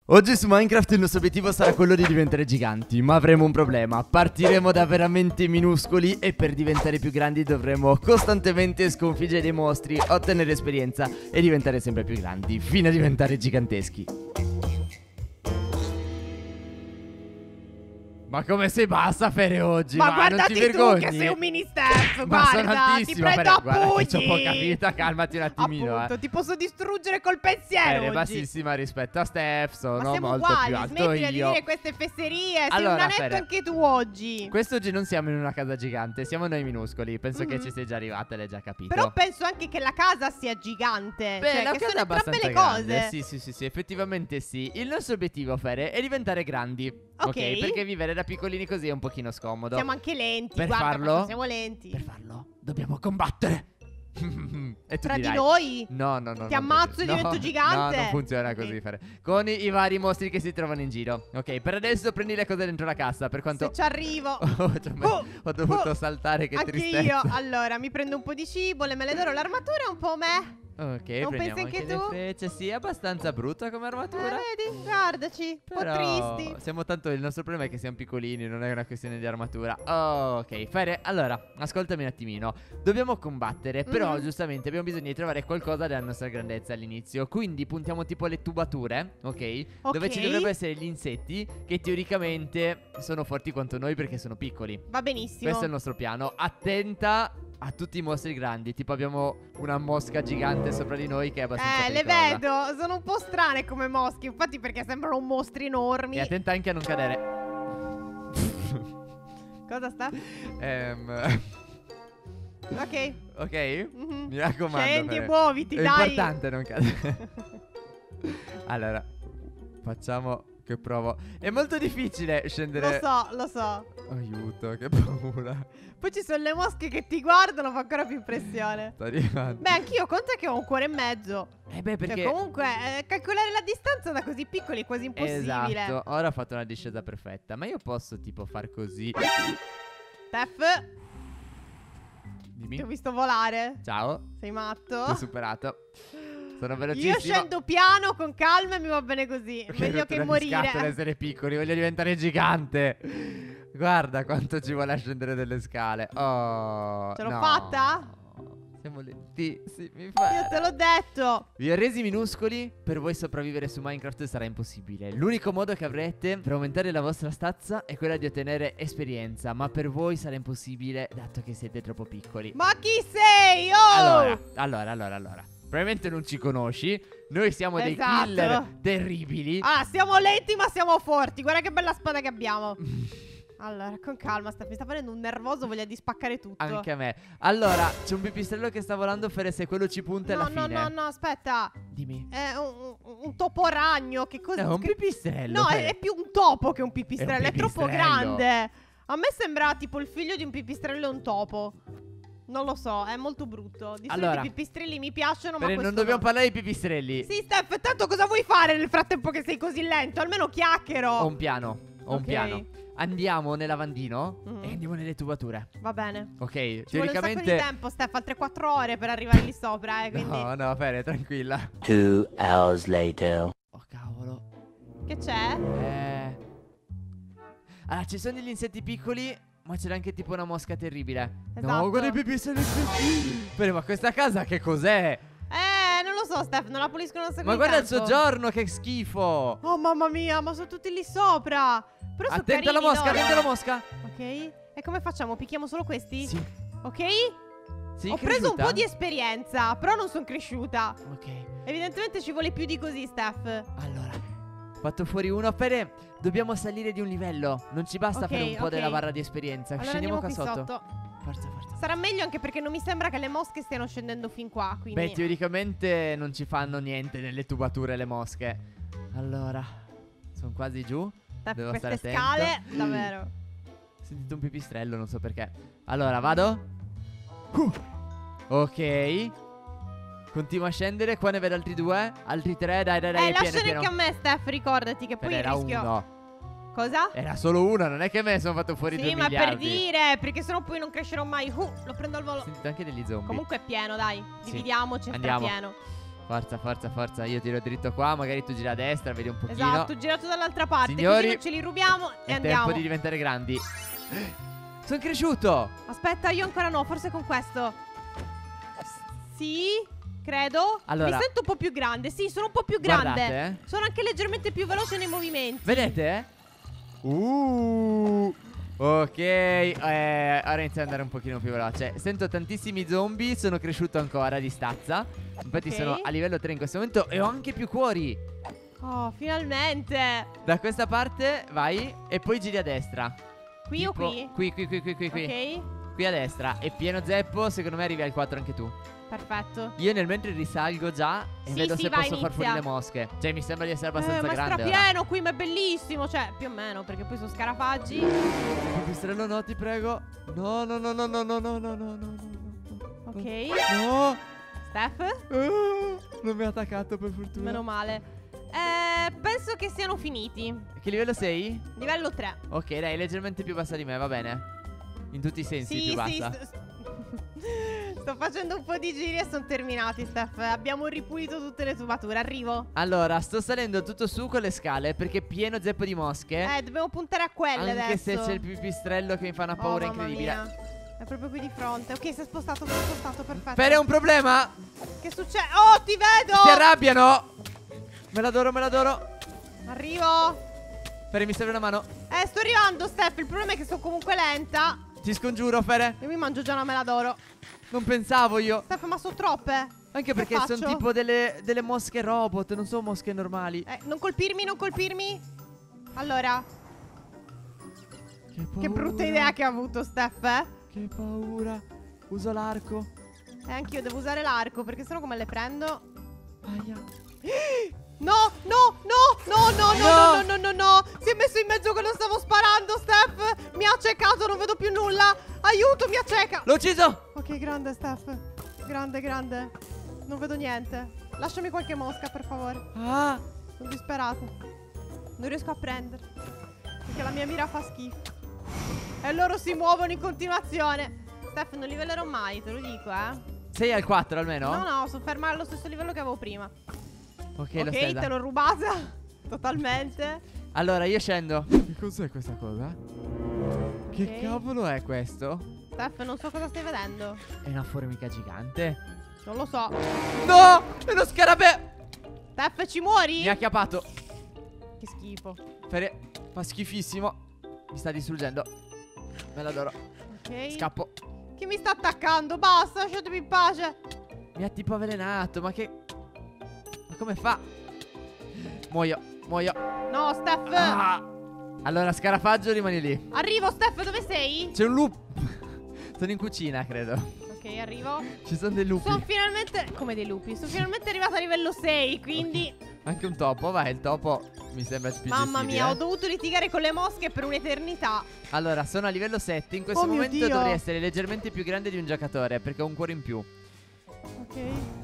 Oggi su Minecraft il nostro obiettivo sarà quello di diventare giganti, ma avremo un problema. Partiremo da veramente minuscoli e per diventare più grandi dovremo costantemente sconfiggere dei mostri, ottenere esperienza e diventare sempre più grandi, fino a diventare giganteschi. Ma come sei bassa, Fere, oggi? Ma non guardati ti vergogni? tu che sei un mini step. Ma sono Guarda, altissimo, ti prendo Fere, a guarda che pugni. c'ho poca vita, calmati un attimino. Appunto, ti posso distruggere col pensiero Fere, oggi. bassissima rispetto a Steph, Ma sono siamo molto uguali, più alto smettila di io. dire queste fesserie. Sei Allora, un nanetto Fere, anche tu oggi. Quest'oggi non siamo in una casa gigante, siamo noi minuscoli. Penso che ci sei già arrivata e l'hai già capito. Però penso anche che la casa sia gigante. Beh, cioè, la che casa sono è entrambe abbastanza le grande. cose. Sì, effettivamente sì. Il nostro obiettivo, Fere, è diventare grandi. Ok. Perché vivere da piccolini così è un pochino scomodo. Siamo anche lenti. Per Guarda farlo? quanto siamo lenti. Per farlo dobbiamo combattere. E tu Tra di dirai, noi? No. Ti ammazzo e divento gigante? No, non funziona Ok. così, Fere. Con i vari mostri che si trovano in giro. Ok, per adesso prendi le cose dentro la cassa. Per quanto Se ci arrivo. ho dovuto saltare, che Anche tristezza. io. Allora, mi prendo un po' di cibo, le mele d'oro, l'armatura è un po' me. Ok, Non prendiamo pensi anche anche le tu? frecce. Sì, è abbastanza brutta come armatura. Vedi? Guardaci, un po' Però tristi. siamo tanto. Il nostro problema è che siamo piccolini, non è una questione di armatura. Ok, Fere, allora, ascoltami un attimino. Dobbiamo combattere, però giustamente abbiamo bisogno di trovare qualcosa della nostra grandezza all'inizio. Quindi puntiamo tipo le tubature, ok? Dove ci dovrebbero essere gli insetti che teoricamente sono forti quanto noi perché sono piccoli. Va benissimo. Questo è il nostro piano. Attenta a tutti i mostri grandi. Tipo abbiamo una mosca gigante sopra di noi che è abbastanza Le pericolosa. vedo, sono un po' strane come mosche. Infatti, perché sembrano mostri enormi. E attenta anche a non cadere. Cosa sta? Ok. Ok? Mhm. Mi raccomando, Scendi e Fere. muoviti, È dai. importante non cadere. Allora, facciamo che provo. È molto difficile scendere. Lo so. Aiuto, che paura. Poi ci sono le mosche che ti guardano, fa ancora più impressione. Sto arrivando. Beh, anch'io conta che ho un cuore e mezzo. Beh, perché Cioè, comunque, calcolare la distanza da così piccoli è quasi impossibile. Esatto, ora ho fatto una discesa perfetta. Ma io posso tipo far così. Steph, Dimmi. ti ho visto volare. Ciao. Sei Ti matto. ho superato. Sono velocissimo. Io scendo piano, con calma e mi va bene così. Che Meglio rottura che di morire. scatole essere piccoli. Voglio diventare gigante. Guarda quanto ci vuole a scendere delle scale. Oh, Ce l'ho no. fatta? Siamo lentissimi. Io te l'ho detto. Vi ho resi minuscoli. Per voi sopravvivere su Minecraft sarà impossibile. L'unico modo che avrete per aumentare la vostra stazza è quella di ottenere esperienza. Ma per voi sarà impossibile, dato che siete troppo piccoli. Ma chi sei? Oh! Allora. Probabilmente non ci conosci. Noi siamo dei Esatto. killer terribili. Ah, siamo lenti ma siamo forti. Guarda che bella spada che abbiamo. Allora, con calma, mi sta facendo un nervoso, voglia di spaccare tutto. Anche a me. Allora, c'è un pipistrello che sta volando. Fere, se quello ci punta alla fine. No, aspetta. Dimmi. È un topo ragno. Che cosa? È un pipistrello. No, Fere. è più un topo che un pipistrello. È troppo pipistrello. grande. A me sembra tipo il figlio di un pipistrello e un topo. Non lo so, è molto brutto. Di solito Allora, i pipistrelli mi piacciono, ma Fere, questo non dobbiamo no. parlare di pipistrelli. Sì, Steph, tanto cosa vuoi fare nel frattempo che sei così lento? Almeno chiacchiero. Ho un piano. Ok. Andiamo nel lavandino Mhm. e andiamo nelle tubature. Va bene. Ok, Ci vuole un sacco teoricamente. di tempo, Steph, altre 4 ore per arrivare lì sopra, quindi... No, Fere, tranquilla. 2 hours later. Oh, cavolo. Che c'è? Allora, ci sono degli insetti piccoli, ma c'era anche tipo una mosca terribile. Esatto. No, guarda i pipistrelli. Fere, ma questa casa che cos'è? Non lo so, Steph, non la puliscono un sacco Ma di guarda il tempo. soggiorno, che schifo. Oh, mamma mia, ma sono tutti lì sopra. Però sono Attenta alla carini mosca, loro. attenta alla mosca. Ok. E come facciamo? Picchiamo solo questi? Sì. Ok? Sì, Ho preso un cresciuta? po' di esperienza, però non sono cresciuta. Ok. Evidentemente ci vuole più di così, Steph. Allora, ho fatto fuori uno. Fere, dobbiamo salire di un livello. Non ci basta Ok, fare un po' ok. della barra di esperienza. Allora Scendiamo andiamo qua qui sotto. Forza. Sarà meglio anche perché non mi sembra che le mosche stiano scendendo fin qua, quindi... Beh, teoricamente non ci fanno niente nelle tubature le mosche. Allora, sono quasi giù. Steph, devo queste stare scale, attento. davvero. Ho sentito un pipistrello, non so perché. Allora, vado. Ok. Continua a scendere. Qua ne vedo altri 2. Altri 3. Dai, è pieno, lasciali pieno. anche a me, Steph, ricordati che poi Era rischio... uno. Cosa? Era solo uno, non è che me sono fatto fuori 2 Sì, ma per miliardi. dire, perché sennò poi non crescerò mai. Lo prendo al volo. Ho sentito anche degli zombie. Comunque è pieno, dai. Sì. Dividiamoci, è Andiamo. pieno. Forza, forza, forza. Io tiro dritto qua. Magari tu gira a destra, vedi un pochino. Esatto, girato dall'altra parte. Signori, così non ce li rubiamo e È andiamo. tempo di diventare grandi. Sono cresciuto. Aspetta, io ancora no, forse con questo. Sì, credo. Allora, mi sento un po' più grande. Sì, sono un po' più grande. Guardate, Sono anche leggermente più veloce nei movimenti. vedete? Ok, ora inizia ad andare un pochino più veloce. Sento tantissimi zombie, sono cresciuto ancora di stazza. Infatti Ok. sono a livello 3 in questo momento e ho anche più cuori. Oh, finalmente. Da questa parte vai e poi giri a destra. Qui o Tipo, qui? Qui. Ok, Qui a destra. E pieno zeppo, secondo me arrivi al 4 anche tu. perfetto. Io nel mentre risalgo già e Sì, vedo sì, se vai, posso far fuori inizia. le mosche. Cioè mi sembra di essere abbastanza Ma è grande ora. strapieno qui, ma è bellissimo. Cioè, più o meno, perché poi sono scarafaggi. Pipistrello no, ti prego. No. Ok. No. Steph, Non mi ha attaccato per fortuna. meno male. Penso che siano finiti. Che livello sei? Livello 3. Ok, dai, leggermente più bassa di me, va bene. In tutti i sensi più bassa. Sto facendo un po' di giri e sono terminati, Steph. Abbiamo ripulito tutte le tubature. Arrivo. Allora, sto salendo tutto su con le scale perché è pieno zeppo di mosche. Dobbiamo puntare a quelle Anche adesso. se c'è il pipistrello che mi fa una paura Oh, mamma incredibile. mia. È proprio qui di fronte. Ok, si è spostato, perfetto. Per è un problema. Che succede? Oh, ti vedo! Si arrabbiano. Me l'adoro. Arrivo. Fere, mi serve una mano. Sto arrivando, Steph. Il problema è che sono comunque lenta. Ti scongiuro, Fere. Io mi mangio già una mela d'oro. Non pensavo io. Steph, ma sono troppe. Anche Che perché sono faccio? tipo delle mosche robot, non sono mosche normali. Non colpirmi. Allora, che brutta idea che ha avuto Steph, eh? Che paura. Uso l'arco. Anch'io devo usare l'arco, perché sennò come le prendo? Aia. No. Si è messo in mezzo quando stavo sparando, Steph. Mi ha accecato, non vedo più nulla. Aiuto, mi acceca. L'ho ucciso. Ok, grande, Steph. Grande. Non vedo niente. Lasciami qualche mosca, per favore. Ah. Sono disperato. Non riesco a prendere. Perché la mia mira fa schifo. E loro si muovono in continuazione. Steph, non livellerò mai, te lo dico, eh. Sei al 4 almeno? No, sono ferma allo stesso livello che avevo prima. Ok, lo stai Ok, te l'ho rubata. Totalmente. Allora, io scendo. Che cos'è questa cosa? Che Ok. cavolo è questo? Steph, non so cosa stai vedendo. È una formica gigante. Non lo so. No! È uno scarabè! Steph, ci muori? Mi ha acchiappato. Che schifo. Fere, fa schifissimo. Mi sta distruggendo. Me l'adoro. Ok. Scappo. Chi mi sta attaccando? Basta, lasciatemi in pace. Mi ha tipo avvelenato. Ma come fa? Muoio. No, Steph. Ah! Allora, scarafaggio, rimani lì. Arrivo, Steph, dove sei? C'è un lupo. Sono in cucina, credo. Ok, arrivo. Ci sono dei lupi. Sono finalmente... Come dei lupi? Sono finalmente arrivata a livello 6, quindi... Anche un topo, vai, il topo mi sembra più Mamma gestibile. mia, ho dovuto litigare con le mosche per un'eternità. Allora, sono a livello 7. In questo Oh mio momento Dio. dovrei essere leggermente più grande di un giocatore, perché ho un cuore in più. Ok.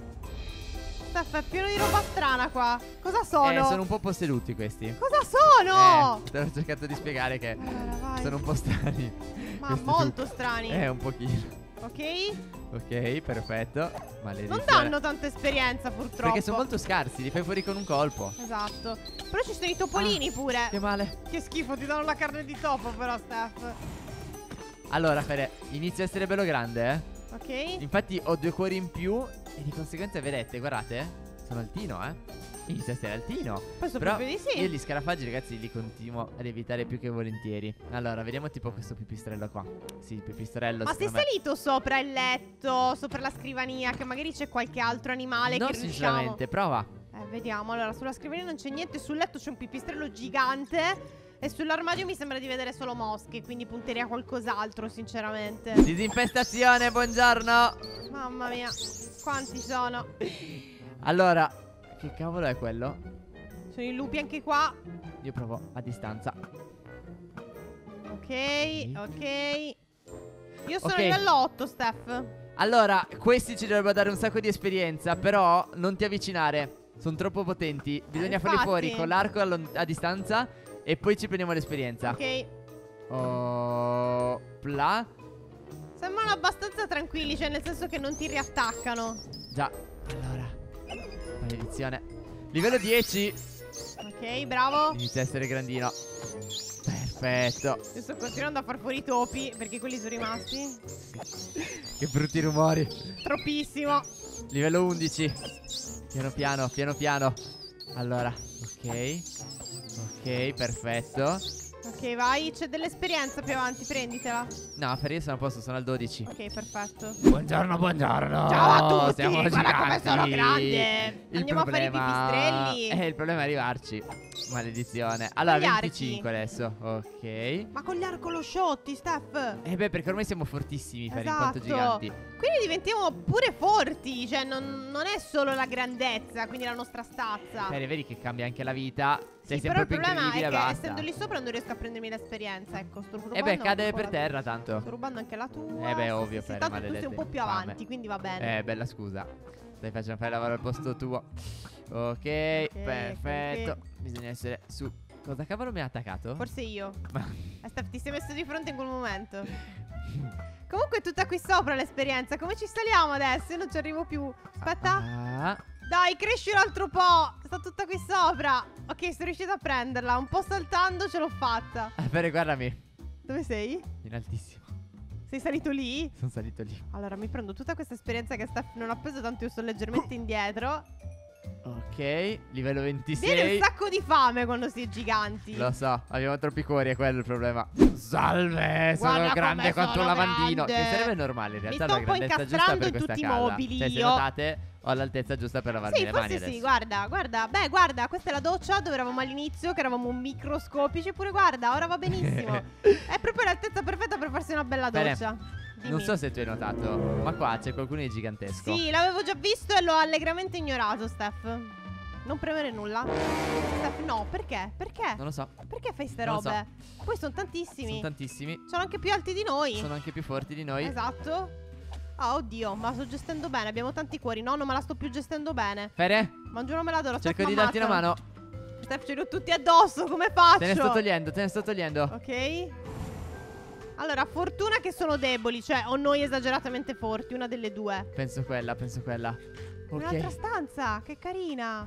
Steph, è pieno di roba strana qua. Cosa sono? Sono un po' posseduti questi. Cosa sono? Te l'ho cercato di spiegare che Allora, vai. sono un po' strani. Ma questi molto lupi. strani. Un pochino. Ok? Ok, perfetto. Maledizione. Non danno tanta esperienza, purtroppo. Perché sono molto scarsi, li fai fuori con un colpo. Esatto. Però ci sono i topolini pure. Che male. Che schifo, ti danno la carne di topo però, Steph. Allora, Fere, inizia a essere bello grande, Ok? Infatti ho 2 cuori in più e di conseguenza, vedete, guardate, sono altino, Inizia a essere altino. Penso Però proprio di sì. io gli scarafaggi, ragazzi, li continuo ad evitare più che volentieri. Allora, vediamo tipo questo pipistrello qua. Sì, il pipistrello. Ma sei secondo me- salito sopra il letto, sopra la scrivania, che magari c'è qualche altro animale No, che riusciamo... sinceramente, prova. Vediamo. Allora, sulla scrivania non c'è niente, sul letto c'è un pipistrello gigante e sull'armadio mi sembra di vedere solo mosche, quindi punterei a qualcos'altro, sinceramente. Disinfestazione, buongiorno. Mamma mia, quanti sono? Allora, che cavolo è quello? Sono i lupi anche qua. Io provo a distanza. Ok. Io sono Ok. a livello 8, Steph. Allora, questi ci dovrebbero dare un sacco di esperienza, però non ti avvicinare. Sono troppo potenti. Bisogna farli infatti. fuori con l'arco a distanza e poi ci prendiamo l'esperienza. Ok. Pla. Sembrano abbastanza tranquilli, cioè nel senso che non ti riattaccano. Già. Allora. Maledizione. Livello 10. Ok, bravo. Inizia a essere grandino. Perfetto. Io sto continuando a far fuori i topi perché quelli sono rimasti. Che brutti rumori. Troppissimo. Livello 11. Piano piano, piano piano. Allora, ok. Ok, perfetto. Ok, vai. C'è dell'esperienza più avanti, prenditela. No, per io sono a posto, sono al 12. Ok, perfetto. Buongiorno, buongiorno. Ciao a tutti, Siamo guarda come giganti. sono grande. Andiamo a fare i pipistrelli. Il problema è arrivarci. Maledizione. Allora, Con gli 25 adesso. Ok. Ma con gli arcolosciotti, Steph. Beh, perché ormai siamo fortissimi per in Esatto. quanto giganti. Quindi diventiamo pure forti. Cioè, non è solo la grandezza, quindi la nostra stazza. Vedi che cambia anche la vita. Sei Sì, sempre però il più problema è incredibile che e basta. essendo lì sopra non riesco a prendermi l'esperienza. Ecco, sto rubando. Cade un po' per la terra tua. tanto. Sto rubando anche la tua. Ovvio, Sì, per tanto tu sei maledette un po' più infame. avanti, quindi va bene. Bella scusa. Dai, facciamo fare lavoro al posto tuo. Ok, perfetto. ok. Bisogna essere su. Cosa cavolo mi ha attaccato? Forse io. Ma- Steph, ti sei messo di fronte in quel momento. Comunque è tutta qui sopra l'esperienza. Come ci saliamo adesso? Io non ci arrivo più. Aspetta. Ah, Dai, cresci un altro po'. Sta tutta qui sopra. Ok, sono riuscita a prenderla. Un po' saltando ce l'ho fatta. Bene, guardami. Dove sei? In altissimo. Sei salito lì? Sono salito lì. Allora, mi prendo tutta questa esperienza che Steph non ha preso, tanto io sto leggermente indietro. Ok, livello 26. Viene un sacco di fame quando si è giganti. Lo so, abbiamo troppi cuori, è quello il problema. Salve, sono Guarda grande com'è, quanto un sono lavandino. grande. Che sarebbe normale, in realtà sto la un po' grandezza giusta incastrando per in questa tutti i casa. mobili Cioè, se io. notate, ho l'altezza giusta per lavarmi Sì, le mani forse adesso. sì, guarda, guarda. Beh, guarda, questa è la doccia dove eravamo all'inizio, che eravamo microscopici. Eppure guarda, ora va benissimo. È proprio l'altezza perfetta per farsi una bella Bene. doccia. Non Dimmi. so se tu hai notato, ma qua c'è qualcuno di gigantesco. Sì, l'avevo già visto e l'ho allegramente ignorato, Steph. Non premere nulla. Steph, no, perché? Perché? Non lo so, Perché fai ste Non lo so. robe? Poi sono tantissimi. sono tantissimi. Sono anche più alti di noi. Sono anche più forti di noi. Esatto. Ah, oddio, ma la sto gestendo bene. Abbiamo tanti cuori. No, non me la sto più gestendo bene. Fere, Mangio una melodora. cerco di darti una mano. Steph, ce li ho tutti addosso. Come faccio? Te ne sto togliendo, te ne sto togliendo. Ok. Allora, fortuna che sono deboli. Cioè, o noi esageratamente forti. Una delle due. Penso quella, penso quella. Un'altra Ok, stanza. Che carina.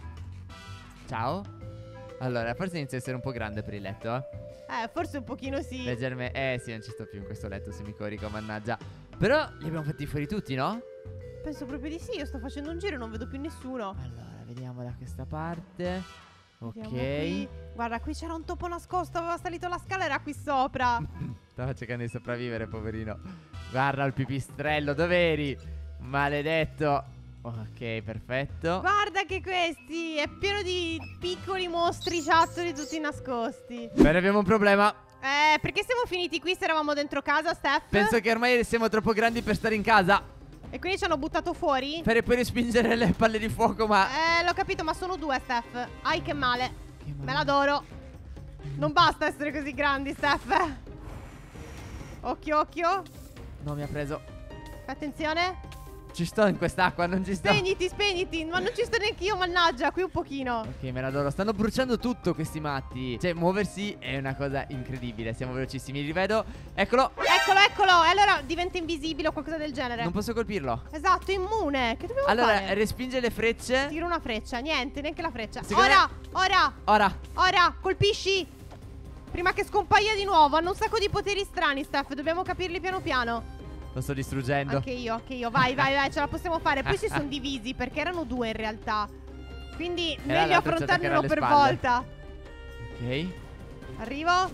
ciao. Allora, forse inizia a essere un po' grande per il letto, Forse un pochino sì. Leggermente. Sì, non ci sto più in questo letto semicorico, mannaggia. Però li abbiamo fatti fuori tutti, no? Penso proprio di sì. Io sto facendo un giro e non vedo più nessuno. Allora, vediamo da questa parte. Vediamo Ok. qui. Guarda, qui c'era un topo nascosto. Aveva salito la scala, era qui sopra. Stava cercando di sopravvivere, poverino. Guarda il pipistrello, dov'eri? Maledetto. Ok, perfetto. Guarda che questi è pieno di piccoli mostriciattoli tutti nascosti. Bene, abbiamo un problema. Perché siamo finiti qui se eravamo dentro casa, Steph? Penso che ormai siamo troppo grandi per stare in casa. E quindi ci hanno buttato fuori? Per poi respingere le palle di fuoco, ma... L'ho capito, ma sono due, Steph. Ai, che male. Che male. Me l'adoro. Non basta essere così grandi, Steph. Occhio, occhio. No, mi ha preso. Attenzione. Ci sto in quest'acqua, non ci sto. Spegniti, spegniti. Ma non ci sto neanche io, mannaggia. Qui un pochino. Ok, me l'adoro. Stanno bruciando tutto questi matti. Cioè, muoversi è una cosa incredibile. Siamo velocissimi. Li rivedo. Eccolo. Eccolo, eccolo. E allora diventa invisibile o qualcosa del genere. Non posso colpirlo. Esatto, immune. Che dobbiamo Allora, fare? respinge le frecce. Tiro una freccia. Niente, neanche la freccia. Secondo Ora, Ora. colpisci. Prima che scompaia di nuovo. Hanno un sacco di poteri strani, Steph. Dobbiamo capirli piano piano. Lo sto distruggendo. Anche io. Vai, ce la possiamo fare. Poi si sono divisi perché erano due in realtà. Quindi meglio l'altro ci attaccherà affrontarne uno alle per spalle. volta. Ok, Arrivo.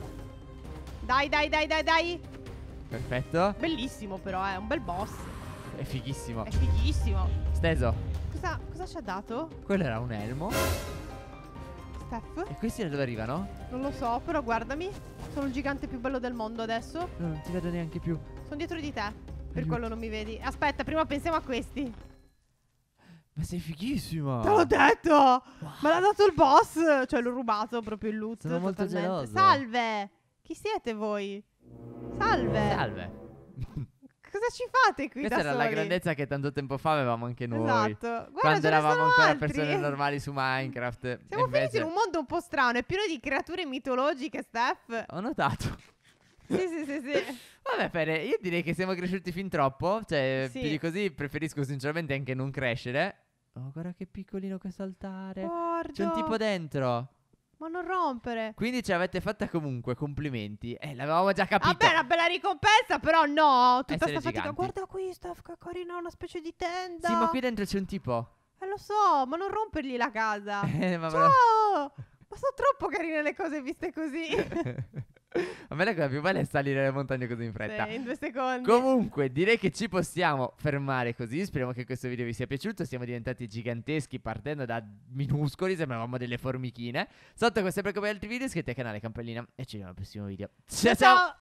Dai. perfetto. Bellissimo però, è un bel boss. È fighissimo. È fighissimo. Steso. Cosa ci ha dato? Quello era un elmo. Steph? E questi da dove arrivano? Non lo so, però guardami. Sono il gigante più bello del mondo adesso. No, non ti vedo neanche più. Sono dietro di te. Per Aiuto. quello non mi vedi. Aspetta, prima pensiamo a questi. Ma sei fighissimo. Te l'ho detto! Me l'ha dato il boss. Cioè, l'ho rubato proprio il loot. Sono molto totalmente. geloso. Salve! Chi siete voi? Salve! Salve. Cosa ci fate qui Questa da era la soli? grandezza che tanto tempo fa avevamo anche noi. Esatto. Guarda, Quando ce ne eravamo sono ancora altri. persone normali su Minecraft. Siamo E finiti invece in un mondo un po' strano. È pieno di creature mitologiche, Steph. ho notato. Sì. Vabbè, Fere, io direi che siamo cresciuti fin troppo. Cioè, Sì. più di così preferisco sinceramente anche non crescere. Oh, guarda che piccolino questo altare. Guarda. C'è un tipo dentro. Ma non rompere. Quindi ce l'avete fatta comunque, complimenti. L'avevamo già capito. Vabbè, una bella ricompensa, però no. Tutta Essere sta fatica. giganti. Guarda qui, Steph, che carina, una specie di tenda. Sì, ma qui dentro c'è un tipo. Lo so, ma non rompergli la casa. Ma Ciao! Ma sono troppo carine le cose viste così. A me la cosa più bella è salire le montagne così in fretta. Sì, in 2 secondi. Comunque, direi che ci possiamo fermare così. Speriamo che questo video vi sia piaciuto. Siamo diventati giganteschi partendo da minuscoli. Sembravamo delle formichine. Sotto questo e per come altri video iscrivetevi al canale, campanellina. E ci vediamo al prossimo video. Ciao ciao!